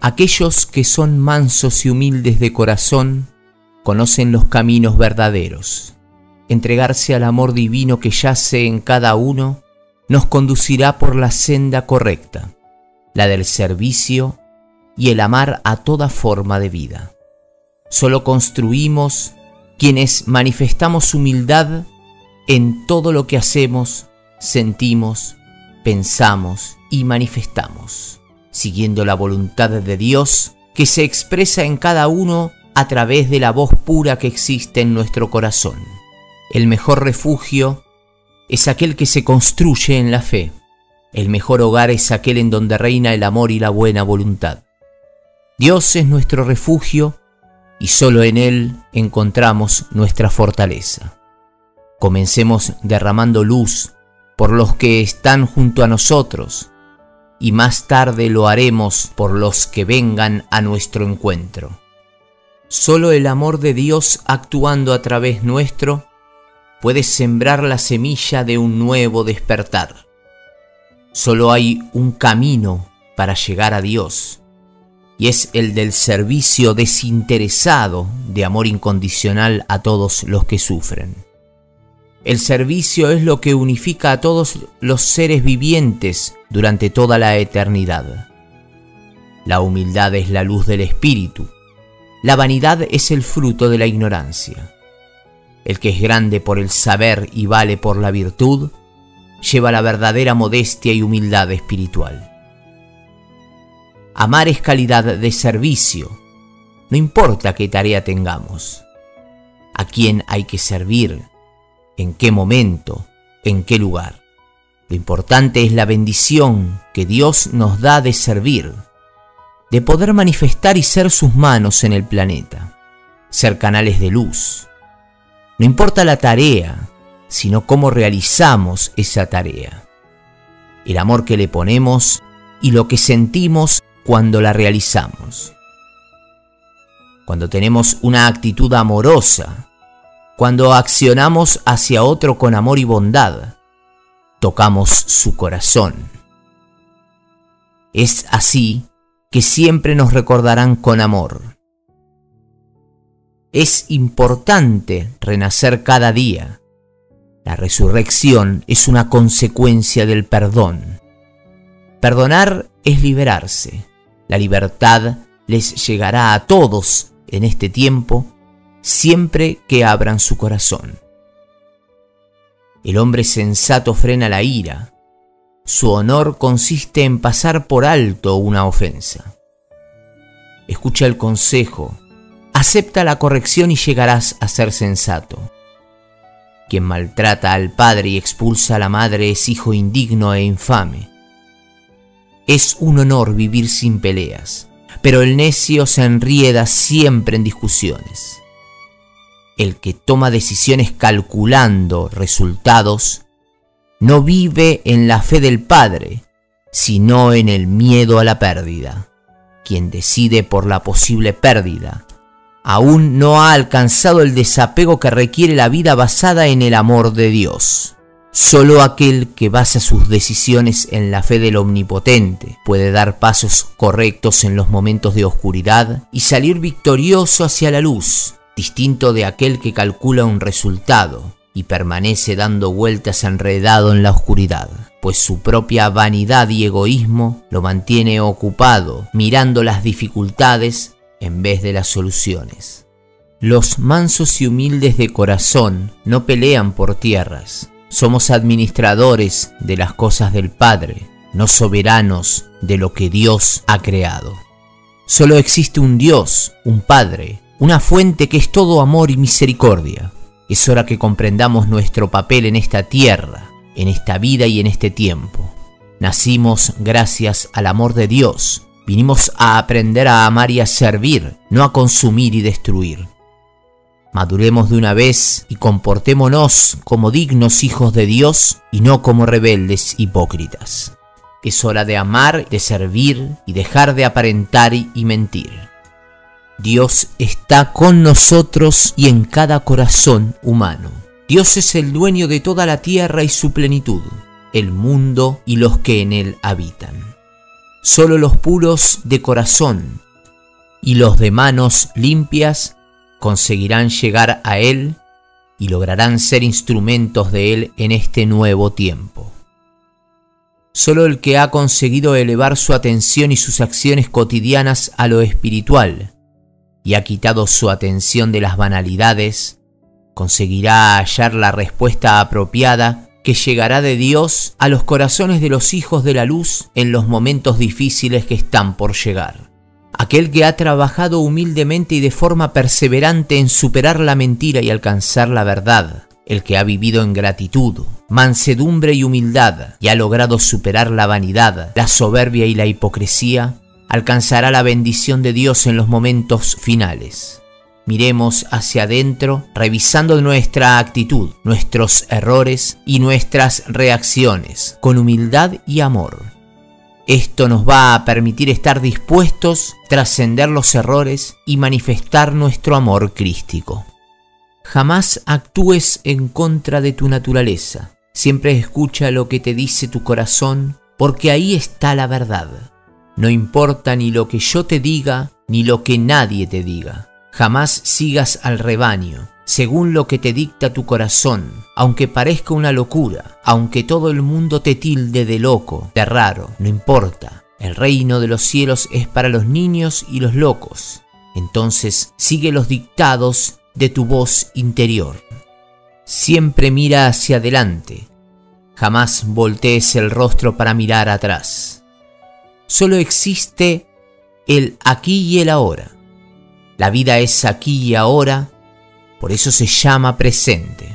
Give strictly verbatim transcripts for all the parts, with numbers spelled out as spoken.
Aquellos que son mansos y humildes de corazón conocen los caminos verdaderos. Entregarse al amor divino que yace en cada uno nos conducirá por la senda correcta, la del servicio y el amar a toda forma de vida. Solo construimos quienes manifestamos humildad en todo lo que hacemos, sentimos, pensamos y manifestamos, siguiendo la voluntad de Dios que se expresa en cada uno a través de la voz pura que existe en nuestro corazón. El mejor refugio es aquel que se construye en la fe. El mejor hogar es aquel en donde reina el amor y la buena voluntad. Dios es nuestro refugio y solo en Él encontramos nuestra fortaleza. Comencemos derramando luz por los que están junto a nosotros y más tarde lo haremos por los que vengan a nuestro encuentro. Solo el amor de Dios actuando a través nuestro puede sembrar la semilla de un nuevo despertar. Solo hay un camino para llegar a Dios, y es el del servicio desinteresado de amor incondicional a todos los que sufren. El servicio es lo que unifica a todos los seres vivientes durante toda la eternidad. La humildad es la luz del espíritu. La vanidad es el fruto de la ignorancia. El que es grande por el saber y vale por la virtud, lleva la verdadera modestia y humildad espiritual. Amar es calidad de servicio, no importa qué tarea tengamos, a quién hay que servir, en qué momento, en qué lugar. Lo importante es la bendición que Dios nos da de servir, de poder manifestar y ser sus manos en el planeta, ser canales de luz. No importa la tarea, sino cómo realizamos esa tarea, el amor que le ponemos y lo que sentimos cuando la realizamos. Cuando tenemos una actitud amorosa, cuando accionamos hacia otro con amor y bondad, tocamos su corazón. Es así que siempre nos recordarán con amor. Es importante renacer cada día. La resurrección es una consecuencia del perdón. Perdonar es liberarse. La libertad les llegará a todos en este tiempo, siempre que abran su corazón. El hombre sensato frena la ira. Su honor consiste en pasar por alto una ofensa. Escucha el consejo, acepta la corrección y llegarás a ser sensato. Quien maltrata al padre y expulsa a la madre es hijo indigno e infame. Es un honor vivir sin peleas, pero el necio se enrieda siempre en discusiones. El que toma decisiones calculando resultados no vive en la fe del Padre, sino en el miedo a la pérdida. Quien decide por la posible pérdida aún no ha alcanzado el desapego que requiere la vida basada en el amor de Dios. Solo aquel que basa sus decisiones en la fe del Omnipotente puede dar pasos correctos en los momentos de oscuridad y salir victorioso hacia la luz, distinto de aquel que calcula un resultado y permanece dando vueltas enredado en la oscuridad, pues su propia vanidad y egoísmo lo mantiene ocupado mirando las dificultades en vez de las soluciones. Los mansos y humildes de corazón no pelean por tierras. Somos administradores de las cosas del Padre, no soberanos de lo que Dios ha creado. Solo existe un Dios, un Padre, una fuente que es todo amor y misericordia. Es hora que comprendamos nuestro papel en esta tierra, en esta vida y en este tiempo. Nacimos gracias al amor de Dios. Vinimos a aprender a amar y a servir, no a consumir y destruir. Maduremos de una vez y comportémonos como dignos hijos de Dios y no como rebeldes hipócritas. Es hora de amar, de servir y dejar de aparentar y mentir. Dios está con nosotros y en cada corazón humano. Dios es el dueño de toda la tierra y su plenitud, el mundo y los que en él habitan. Solo los puros de corazón y los de manos limpias conseguirán llegar a Él y lograrán ser instrumentos de Él en este nuevo tiempo. Solo el que ha conseguido elevar su atención y sus acciones cotidianas a lo espiritual y ha quitado su atención de las banalidades, conseguirá hallar la respuesta apropiada que llegará de Dios a los corazones de los hijos de la luz en los momentos difíciles que están por llegar. Aquel que ha trabajado humildemente y de forma perseverante en superar la mentira y alcanzar la verdad, el que ha vivido en gratitud, mansedumbre y humildad y ha logrado superar la vanidad, la soberbia y la hipocresía, alcanzará la bendición de Dios en los momentos finales. Miremos hacia adentro, revisando nuestra actitud, nuestros errores y nuestras reacciones, con humildad y amor. Esto nos va a permitir estar dispuestos, trascender los errores y manifestar nuestro amor crístico. Jamás actúes en contra de tu naturaleza. Siempre escucha lo que te dice tu corazón, porque ahí está la verdad. No importa ni lo que yo te diga, ni lo que nadie te diga. Jamás sigas al rebaño, según lo que te dicta tu corazón, aunque parezca una locura, aunque todo el mundo te tilde de loco, de raro, no importa. El reino de los cielos es para los niños y los locos. Entonces sigue los dictados de tu voz interior. Siempre mira hacia adelante. Jamás voltees el rostro para mirar atrás. Solo existe el aquí y el ahora. La vida es aquí y ahora, por eso se llama presente.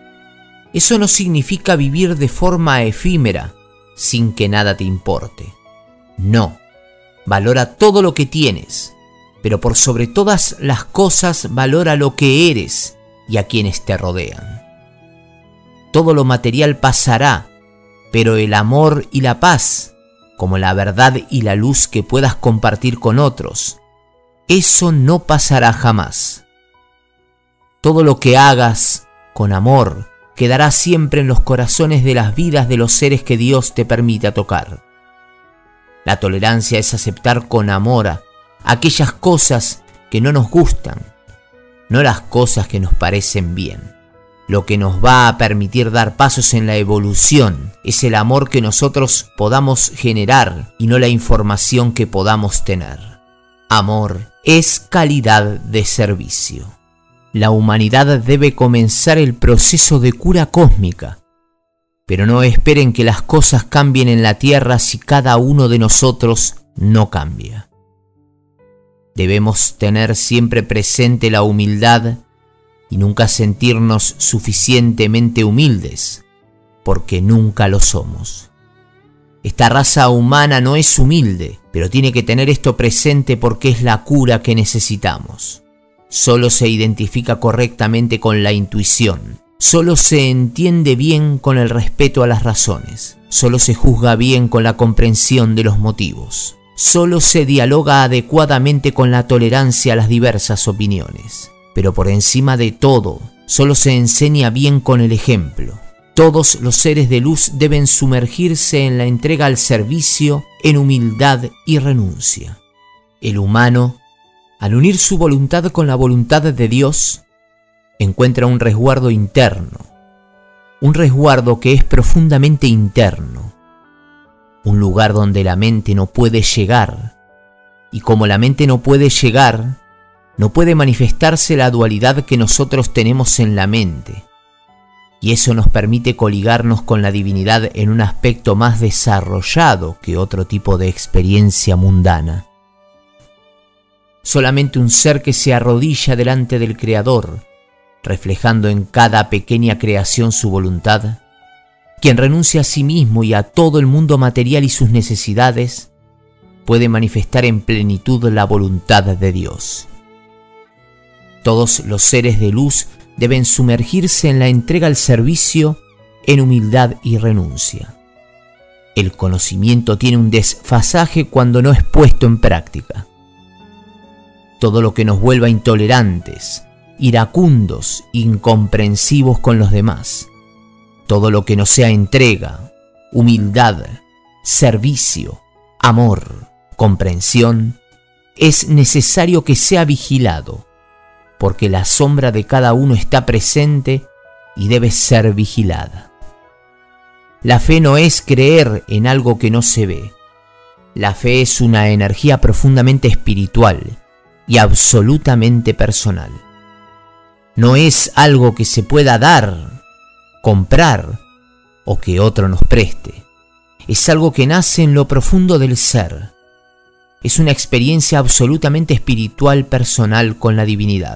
Eso no significa vivir de forma efímera, sin que nada te importe. No, valora todo lo que tienes, pero por sobre todas las cosas valora lo que eres y a quienes te rodean. Todo lo material pasará, pero el amor y la paz, como la verdad y la luz que puedas compartir con otros, eso no pasará jamás. Todo lo que hagas con amor quedará siempre en los corazones de las vidas de los seres que Dios te permita tocar. La tolerancia es aceptar con amor aquellas cosas que no nos gustan, no las cosas que nos parecen bien. Lo que nos va a permitir dar pasos en la evolución es el amor que nosotros podamos generar y no la información que podamos tener. Amor es calidad de servicio. La humanidad debe comenzar el proceso de cura cósmica, pero no esperen que las cosas cambien en la tierra si cada uno de nosotros no cambia. Debemos tener siempre presente la humildad y nunca sentirnos suficientemente humildes, porque nunca lo somos. Esta raza humana no es humilde, pero tiene que tener esto presente porque es la cura que necesitamos. Solo se identifica correctamente con la intuición. Solo se entiende bien con el respeto a las razones. Solo se juzga bien con la comprensión de los motivos. Solo se dialoga adecuadamente con la tolerancia a las diversas opiniones. Pero por encima de todo, solo se enseña bien con el ejemplo. Todos los seres de luz deben sumergirse en la entrega al servicio, en humildad y renuncia. El humano, al unir su voluntad con la voluntad de Dios, encuentra un resguardo interno, un resguardo que es profundamente interno, un lugar donde la mente no puede llegar, y como la mente no puede llegar, no puede manifestarse la dualidad que nosotros tenemos en la mente. Y eso nos permite coligarnos con la divinidad en un aspecto más desarrollado que otro tipo de experiencia mundana. Solamente un ser que se arrodilla delante del Creador, reflejando en cada pequeña creación su voluntad, quien renuncia a sí mismo y a todo el mundo material y sus necesidades, puede manifestar en plenitud la voluntad de Dios. Todos los seres de luz deben sumergirse en la entrega al servicio, en humildad y renuncia. El conocimiento tiene un desfasaje cuando no es puesto en práctica. Todo lo que nos vuelva intolerantes, iracundos, incomprensivos con los demás, todo lo que no sea entrega, humildad, servicio, amor, comprensión, es necesario que sea vigilado, porque la sombra de cada uno está presente y debe ser vigilada. La fe no es creer en algo que no se ve. La fe es una energía profundamente espiritual y absolutamente personal. No es algo que se pueda dar, comprar o que otro nos preste. Es algo que nace en lo profundo del ser. Es una experiencia absolutamente espiritual personal con la divinidad.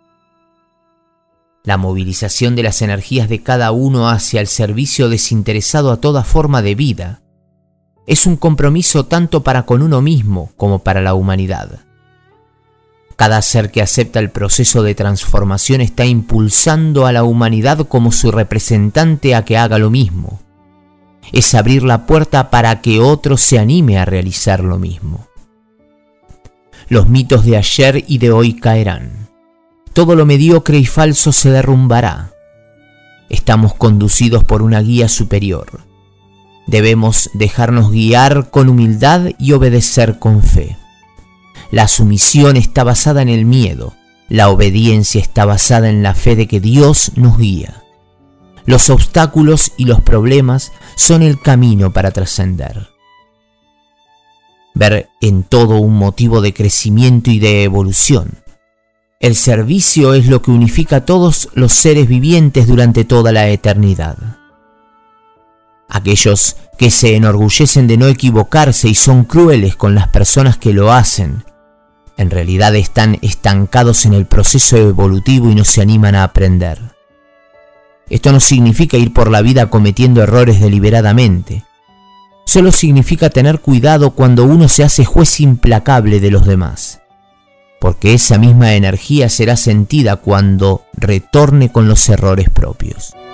La movilización de las energías de cada uno hacia el servicio desinteresado a toda forma de vida es un compromiso tanto para con uno mismo como para la humanidad. Cada ser que acepta el proceso de transformación está impulsando a la humanidad como su representante a que haga lo mismo. Es abrir la puerta para que otro se anime a realizar lo mismo. Los mitos de ayer y de hoy caerán. Todo lo mediocre y falso se derrumbará. Estamos conducidos por una guía superior. Debemos dejarnos guiar con humildad y obedecer con fe. La sumisión está basada en el miedo. La obediencia está basada en la fe de que Dios nos guía. Los obstáculos y los problemas son el camino para trascender. Ver en todo un motivo de crecimiento y de evolución. El servicio es lo que unifica a todos los seres vivientes durante toda la eternidad. Aquellos que se enorgullecen de no equivocarse y son crueles con las personas que lo hacen, en realidad están estancados en el proceso evolutivo y no se animan a aprender. Esto no significa ir por la vida cometiendo errores deliberadamente. Solo significa tener cuidado cuando uno se hace juez implacable de los demás, porque esa misma energía será sentida cuando retorne con los errores propios.